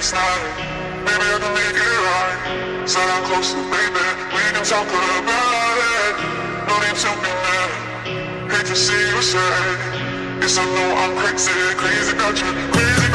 last night. Maybe I can make it right. Sit down closer, baby, we can talk about it. No need to be mad, hate to see you sad. Yes, I know I'm crazy, crazy about you, crazy.